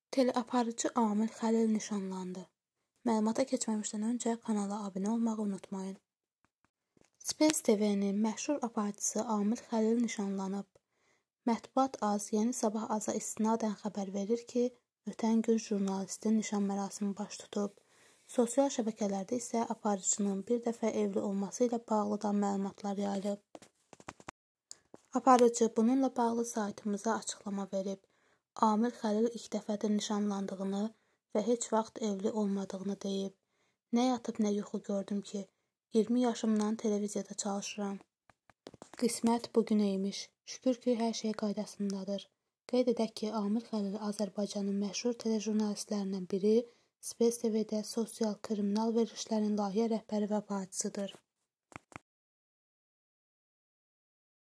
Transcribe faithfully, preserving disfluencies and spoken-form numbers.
Teleaparıcı Amil Xəlil nişanlandı. Məlumata keçməmişdən öncə kanala abunə olmağı unutmayın. Space T V'nin məşhur aparıcısı Amil Xəlil nişanlanıb. Mətbuat Az Yeni Sabah Aza istinadən xəbər verir ki, ötən gün jurnalistin nişan mərasimi baş tutub. Sosial şəbəkələrdə isə aparıcının bir dəfə evli olması ilə bağlı da məlumatlar yayılıb. Aparıcı bununla bağlı saytımıza açıqlama verib. Amil Xəlil ilk dəfədir nişanlandığını və heç vaxt evli olmadığını deyib. Nə yatıb nə yuxu gördüm ki, iyirmi yaşımdan televiziyada çalışıram. Qismət bugün imiş. Şükür ki, hər şey qaydasındadır. Qeyd edək ki, Amil Xəlil Azərbaycanın məşhur telejurnalistlərindən biri, Space T V'də sosial kriminal verilişlərin layihə rəhbəri və aparıcısıdır.